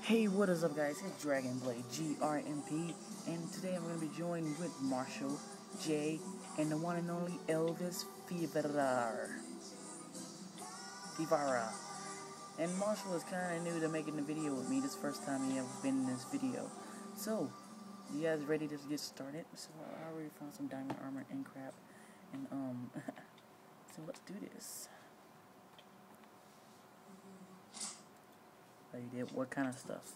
Hey, what is up, guys? It's Dragonblade GRMP, and today I'm going to be joined with Marshall, Jay, and the one and only Elvis Fivara. And Marshall is kind of new to making the video with me. This first time he ever been in this video. So, you guys ready to get started? So, I already found some diamond armor and crap, and so let's do this. Oh, you did? What kind of stuff?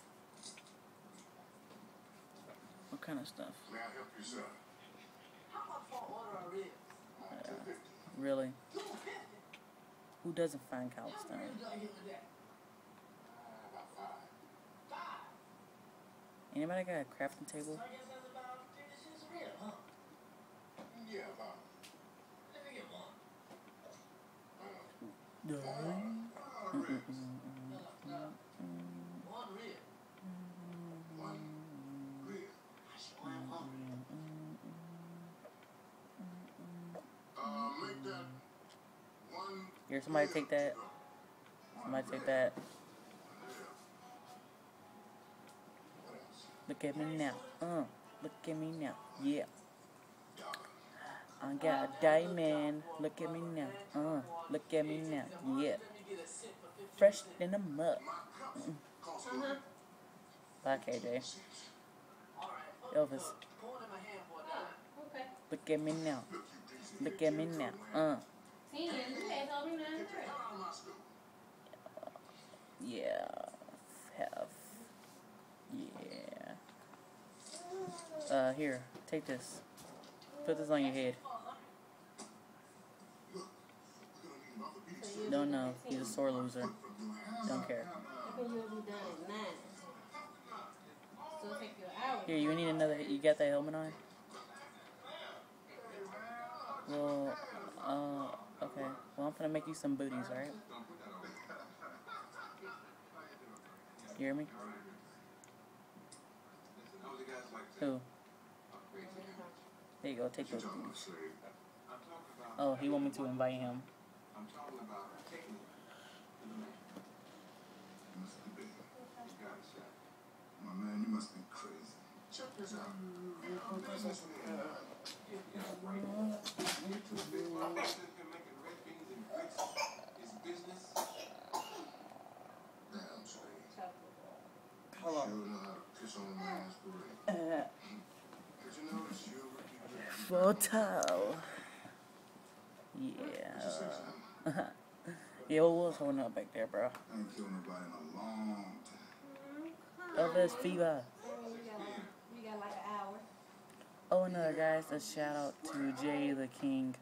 What kind of stuff? May I help you, sir? How much for order are ribs? Really? Who doesn't find cobblestone? About five. Anybody got a crafting table? I guess that's about 50 cents a rib, huh? Yeah, about. Let me get one. One rib. One rib. I swear I'm hungry. Make that one. Here, somebody take that. Somebody take that. What else? Look at me now. Look at me now. Yeah. I got a diamond. Look at me now. Look at me now. Yeah. Fresh in the mud. Bye, KJ. Elvis. Look at me now. Look at me now. Yeah. Here, take this. Put this on your head. Don't know. He's a sore loser. Don't care. Here, you need another. You got that helmet on? Well, okay. Well, I'm gonna make you some booties, alright? You hear me? Who? There you go, take those booties. Oh, he want me to invite him. I'm talking about taking the man. You must be big. You got it, Shaq. My man, you must be crazy. Check this out. I'm business with him. You're too big. I'm sitting here making red beans and grits. It's business. Damn straight. Hold on. You know how to piss on a man's parade. Did you notice you were Photo. Yeah. Yeah, what was holding up back there, bro? I ain't killed nobody in a long time. Elvis Fever. You got like an hour. Oh, another guys, a shout out to Jay the King.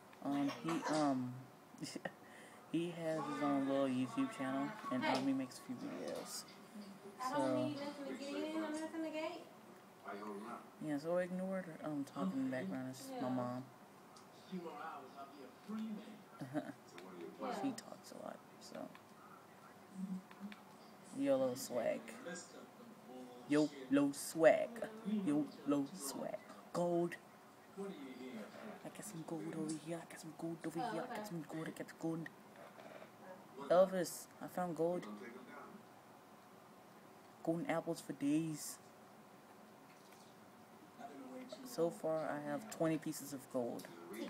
He has his own little YouTube channel, and he makes a few videos. I don't need nothing to get in or nothing to gate. Why you holding up? Yeah, so ignore talking in the background. It's my mom. Few more hours, I'll be a free man. So what are you Yeah. She talks a lot, so. YOLO swag. YOLO swag. YOLO swag. Gold. What do you hear? I got some gold over here. I got some gold over here. I got some gold. I got some gold. Elvis, I found gold. Don't take him down. Golden apples for days. So far, I have 20 pieces of gold.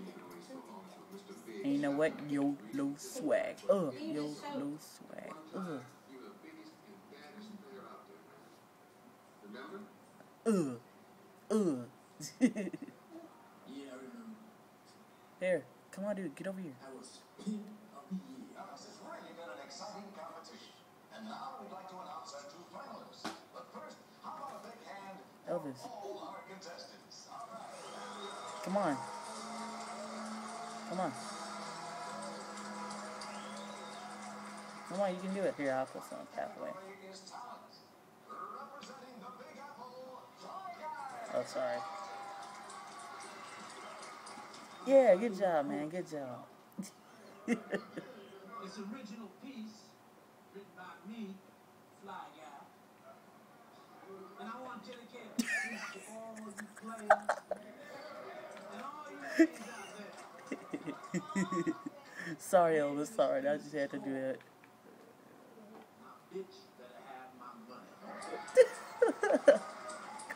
And you know what? YOLO swag. YOLO swag. You're the biggest and baddest player out there, man. Remember? Yeah, I remember. Here, come on, dude. Get over here. I was king of the year. This has really been an exciting competition. And now we'd like to announce our two finalists. But first, how about a big hand Elvis, for all our contestants? All right. come on. Come on. Come on, you can do it. Here, I'll put some pathway. Is talent. Representing the Big Apple, Try Guy. Oh, sorry. Yeah, good job, man. Good job. It's original piece written by me, Fly Guy. And I want to dedicate this piece to all of you players and all you ladies out there. Sorry, Elvis. Sorry. I just had to do that. Now, bitch better have my money.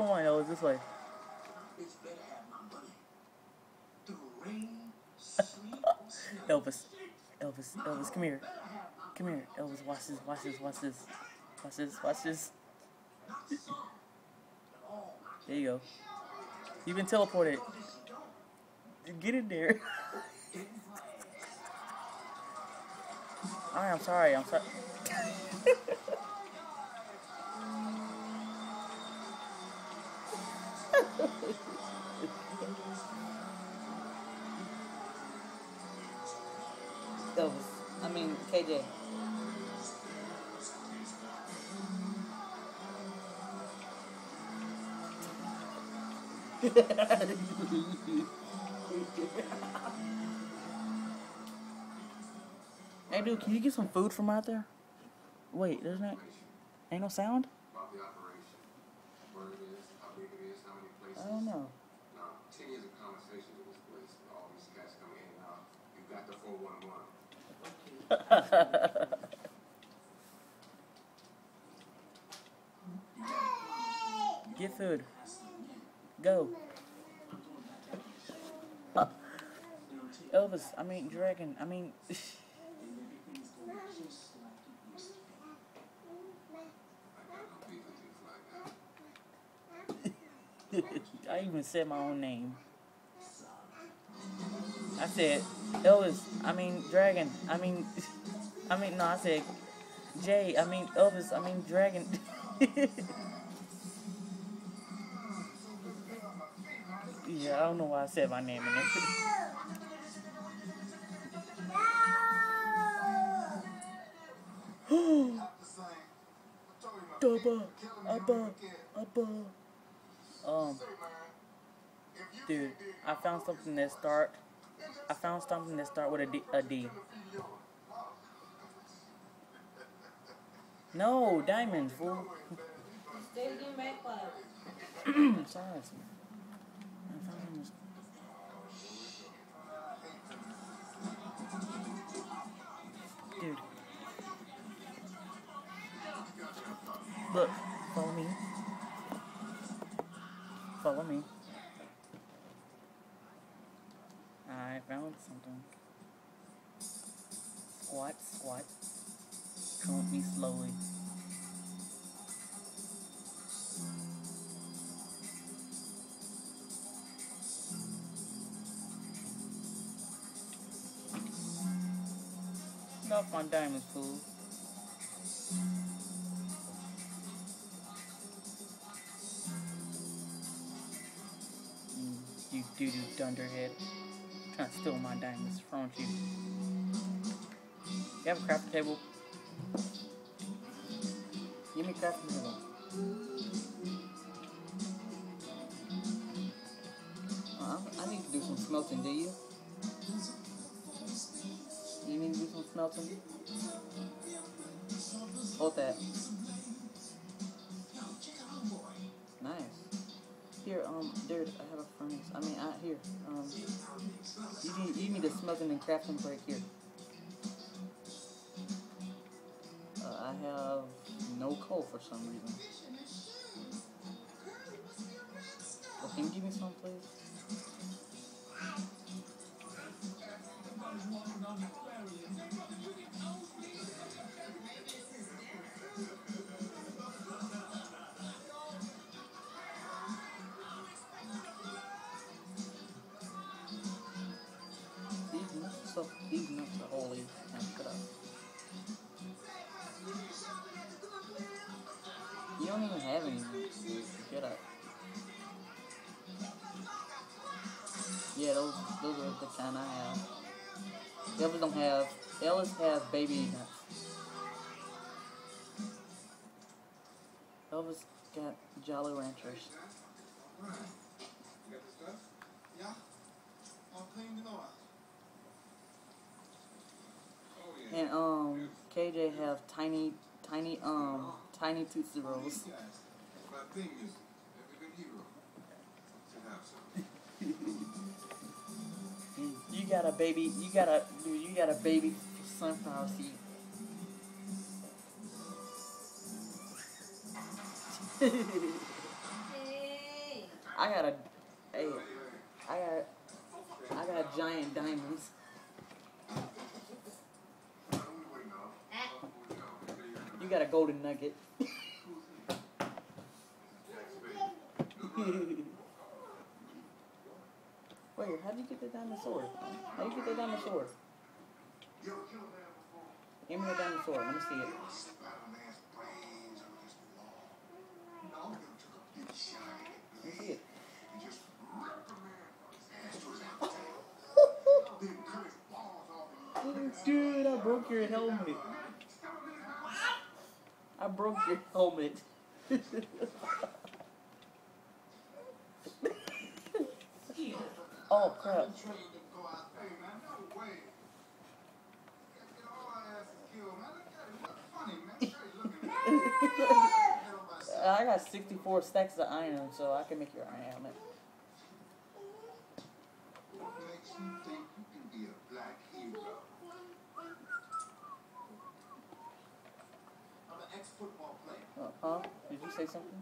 Come on, Elvis, this way. It's better have my money. Through rain, sleet, or snow. Elvis, come here. Come here, Elvis, watch this. Watch this. Not some, but all my There you go. You've been teleported. Get in there. Alright, I'm sorry. Elvis. I mean, KJ. Hey, dude, can you get some food from out there? Wait, there's not. Ain't no sound? About the operation. Where it is, how big it is, how many places. I don't know. Now, 10 years of conversations in this place. All these cats coming in and out. You got the 411. Get food. Go. Elvis, I mean, Dragon, I mean. I even said my own name. I said Elvis, I mean Dragon, I mean no, I said Jay, I mean Elvis, I mean Dragon. Yeah, I don't know why I said my name in it. Dude, I found something that start with a D. No, diamond, fool. Stay again back club. Sorry. Dude. Look, follow me. Follow me. I found something. Squat. Come with me slowly. Get off my diamonds, fool. You doo-doo dunderhead. Trying to steal my diamonds from you. You have a crafting table? Give me a crafting table. I need to do some smelting, do you? You need to do some smelting? Hold that. Nice. Here, dude, I have a furnace. I mean, here. You need a smelting and crafting break here. I have no coal for some reason. Well, can you give me some, please? These nuts are holy. Now shut up. You don't even have any nuts, dude. Shut up. Yeah, those are the kind I have. Elvis don't have. Elvis has baby nuts. Elvis got Jolly Ranchers. You got the stuff? Yeah. I'm cleaning it up. And KJ have tiny Tootsie Rolls. My thing is, every good hero should have some. You got a baby sunflower seed. Hey. Hey, I got giant diamonds. You got a golden nugget. Wait, how'd you get the diamond sword? How'd you get the diamond sword? Give me the diamond sword. Let me see it. Let me see it. Dude, I broke your helmet. I broke your helmet. Oh crap. I got 64 stacks of iron, so I can make your iron helmet. What makes you think you can be a black hero? I'm an ex-football player. Huh? Did you say something?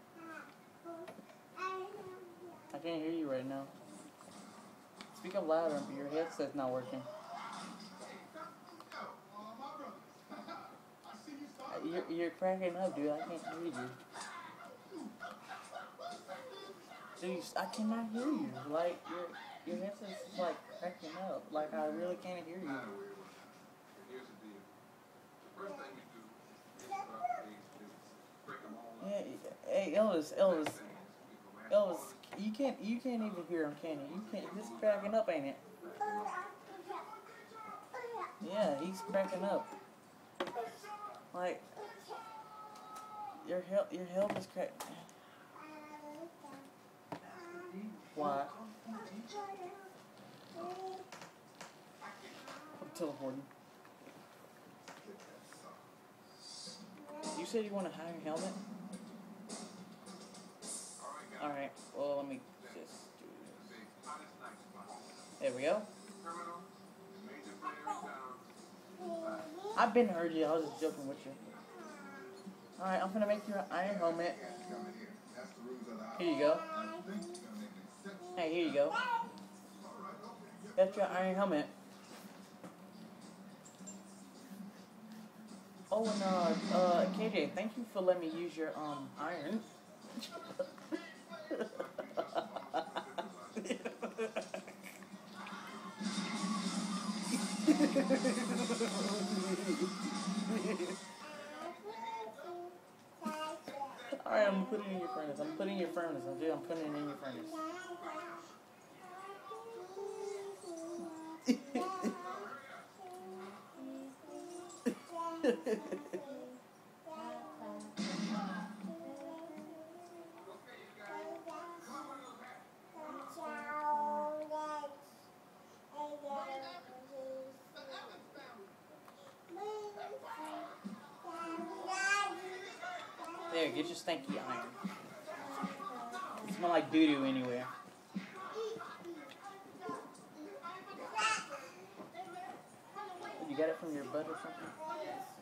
I can't hear you right now. Speak up louder, but your headset's not working. You're cracking up, dude. I can't hear you. Dude, I cannot hear you. Like, your headset's like cracking up. Like, I really can't hear you. Here's the deal. The first thing we do is start the break them all up. Yeah, hey, Elvis, you can't even hear him, can you? You can't. He's cracking up, ain't it? Yeah, he's cracking up. Like, your health is cracked. Why? I'm teleporting. You said you want a higher helmet? Alright, well, let me just do this. There we go. I've been heard you, I was just joking with you. Alright, I'm gonna make you an iron helmet. Here you go. Hey, here you go. That's your iron helmet. Oh, and KJ, thank you for letting me use your iron. Alright, I'm putting it in your furnace. I'm putting it in your furnace. I'm putting it in your furnace. There, get your stinky iron. It smells like doo-doo anywhere. You got it from your butt or something?